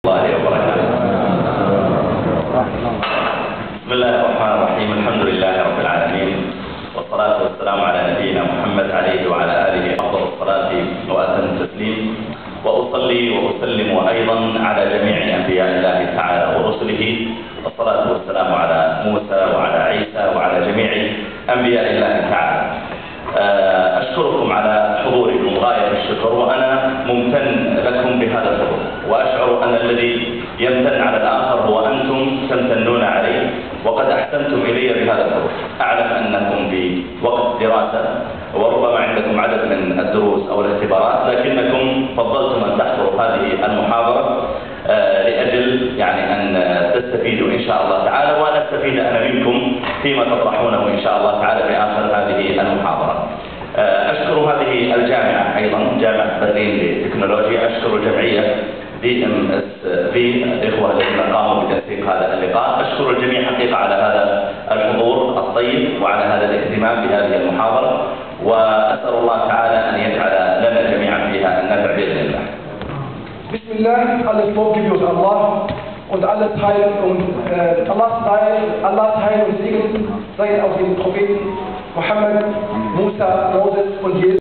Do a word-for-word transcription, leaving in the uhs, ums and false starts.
الله وبركاته. بسم الله الرحمن الرحيم. الحمد لله رب العالمين، والصلاة والسلام على نبينا محمد عليه وعلى آله أفضل الصلاة وأتم التسليم، وأصلي وأسلم أيضا على جميع أنبياء الله تعالى ورسله، والصلاة والسلام على موسى وعلى عيسى وعلى جميع أنبياء الله تعالى. أشكركم على حضوركم غاية الشكر، وأنا ممتن لكم بهذا الحضور، وأشعر أن الذي يمتن على الآخر هو أنتم تمتنون عليه، وقد أحسنتم إلي بهذا الحضور. أعلم أنكم في وقت دراسة وربما عندكم عدد من الدروس أو الاختبارات، لكنكم فضلتم أن تحضروا هذه المحاضرة لأجل يعني أن تستفيدوا إن شاء الله تعالى، وأن أستفيد أنا منكم فيما تطرحونه إن شاء الله تعالى في آخر هذه المحاضرة. أشكر هذه الجامعة أيضا، جامعة برلين للتكنولوجيا، أشكر الجمعية دي ام اس في الإخوة الذين قاموا بتنسيق هذا اللقاء، أشكر الجميع حقيقة على هذا الحضور الطيب وعلى هذا الاهتمام بهذه المحاضرة، وأسأل الله تعالى أن يجعل لنا جميعا فيها النفع بإذن الله. Bismillah, alles Lob gebührt Allah und alle Teil und äh, Allahs Teil, Allahs Heil und Segen seien auf den Propheten Muhammad, Musa, Moses und Jesus.